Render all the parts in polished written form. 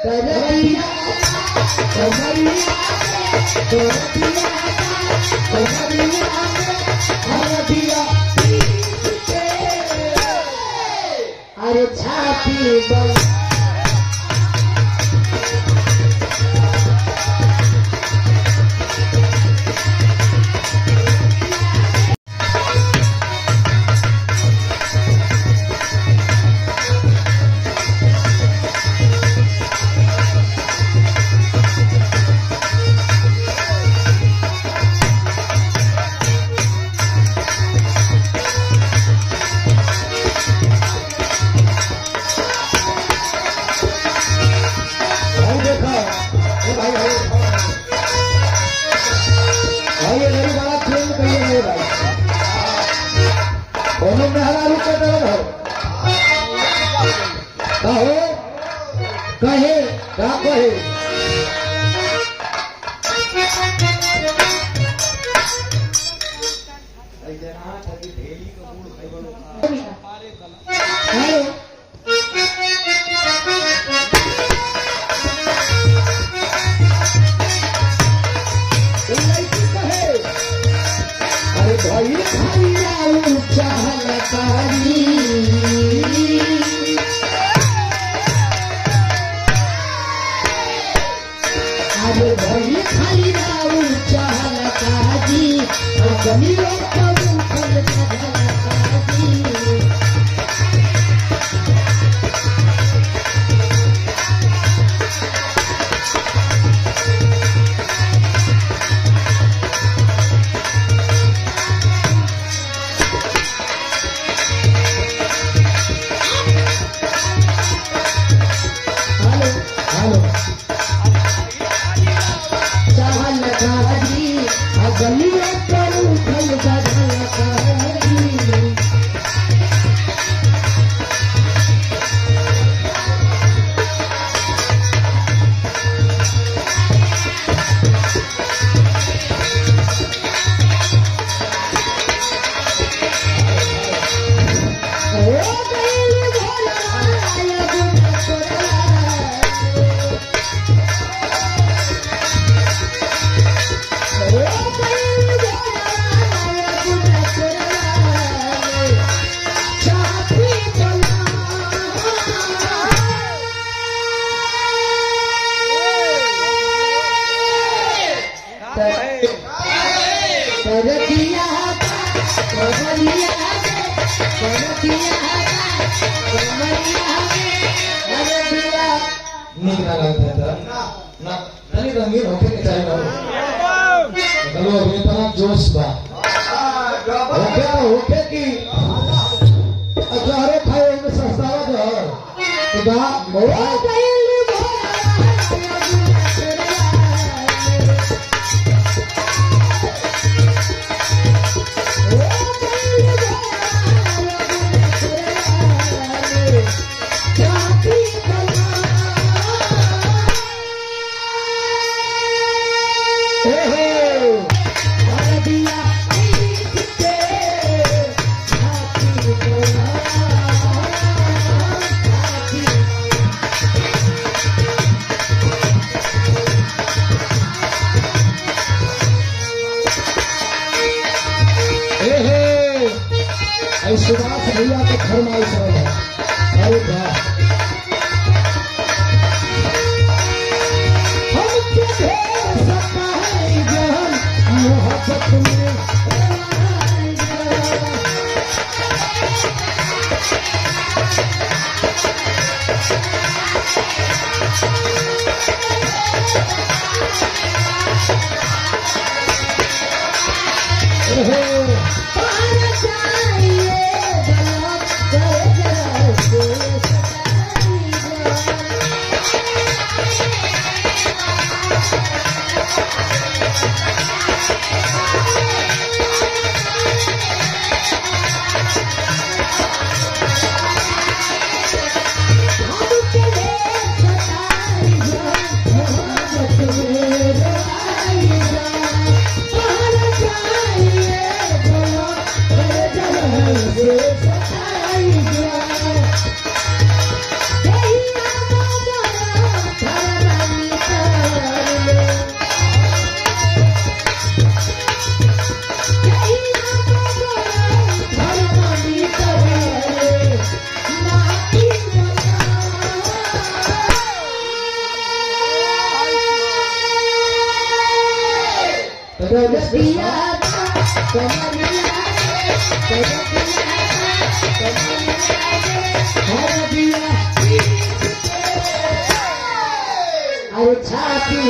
अरे छाती बल कहे क्या कहे अरे भाई अरे भाई खाली राऊ चाहलकाजी गलियों कबू फल चाहलकाजी गलियों पर उठल चाहलकाजी रंगीन होके चाहिए चलो इतना जोश बा होके कि अचारे खाए में सस्ता जो गलतिया अरे छाती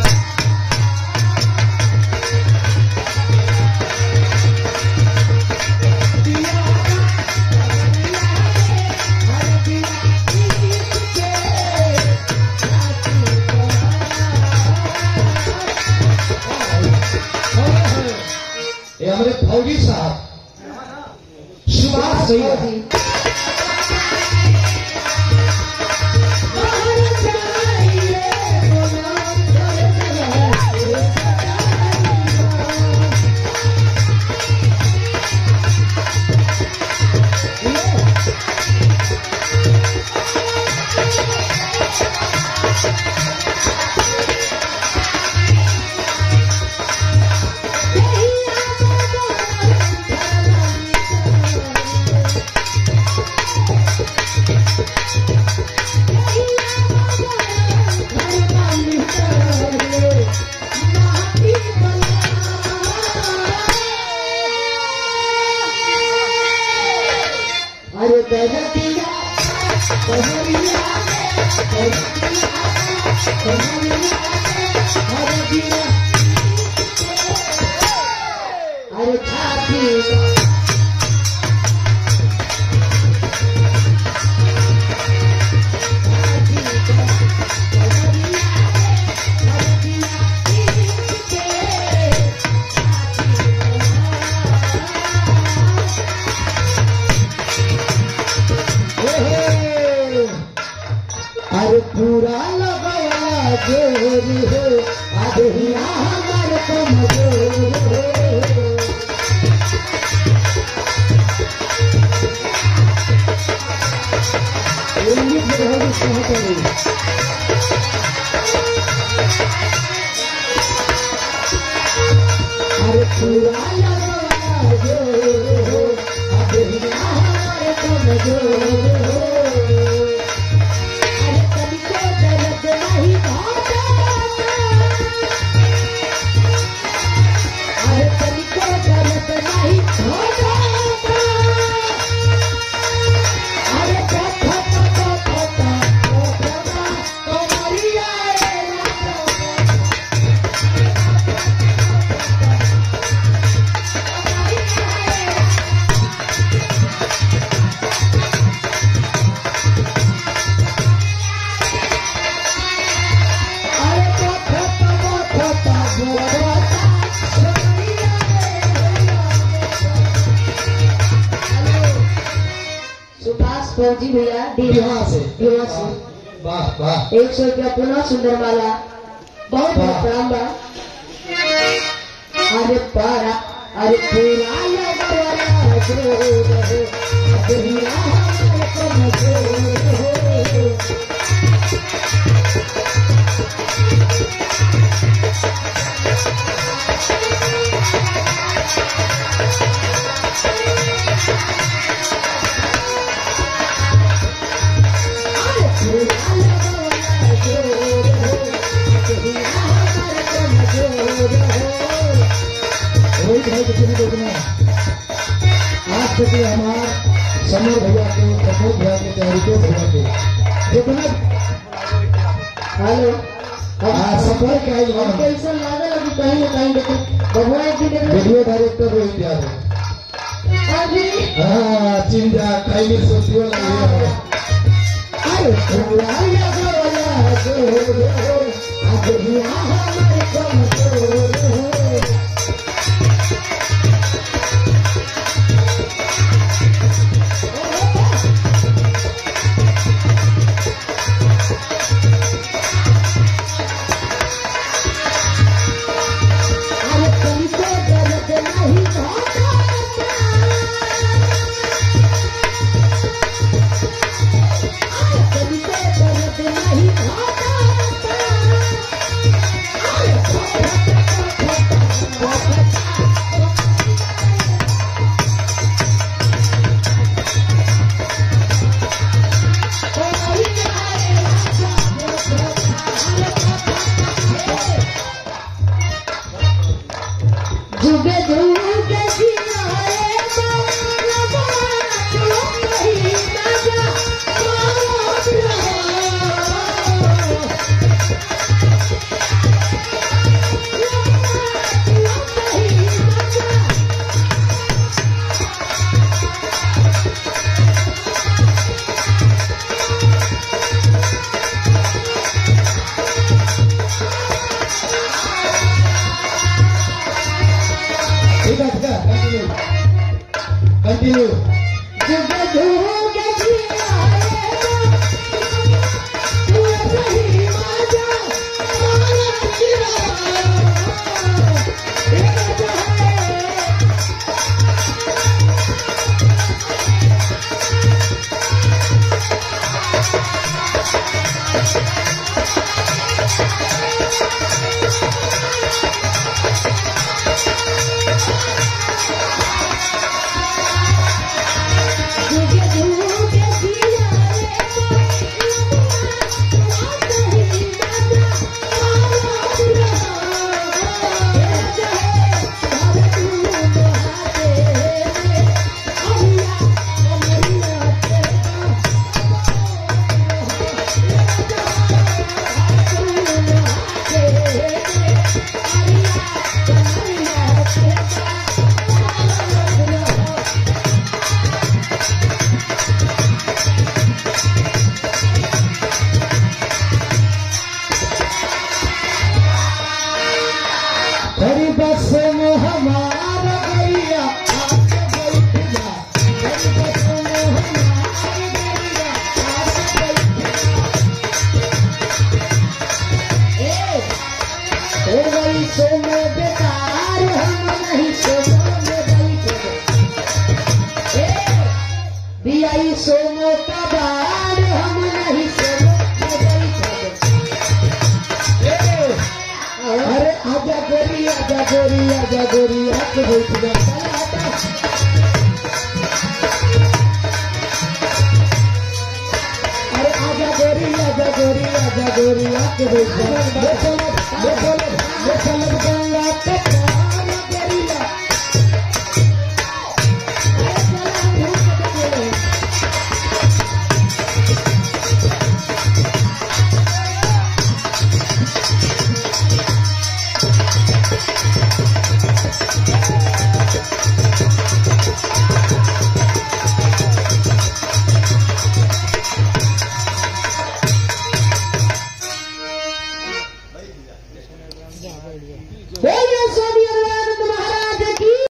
ये हमारे फौजी साहब सुभाष भैया अरे छाती अरे पूरा लगाया जोरी हो आधिया हमारे कमजोर हो अरे पूरा लगाया जोरी हो आधिया हमारे कमजोर हो फौजी भैया बिहार से वाह वाह 100 रुपया पुनः सुंदर माला बहुत बहुत प्रणाम बा अरे पारा अरे पूरा लगाया जोर हो दुनिया हमारे कमजोर हो आज तक हमारे समर भैया के प्रमोद भैया के तहरीकों भैया के जितना हेलो सफर का कैसा लागल अभी कहीं ना कहीं देखो भगवान की वीडियो डायरेक्टर रोहित यादव अभी चिंता कहीं सोचियो लगे अरे पूरा लगाया जोर हो दुनिया हमारे कमजोर हो कंटिन्यू। जुग जुग जिया तू सही माजा बस में हमारा गैया आके बैठ जा, बस में हमारी गैया आके बैठ जा। ओ वही सो में बेकार हम नहीं सोमो में बैठे, बियाई सोमो का बार हम नहीं सोमो में बैठे। अरे आजा गोरी आजा गोरी आजा गोरी आके बैठ जा। अरे आजा गोरी आजा गोरी आजा गोरी आके बैठ जा। देखो गंगा के पार गोरिया, बोल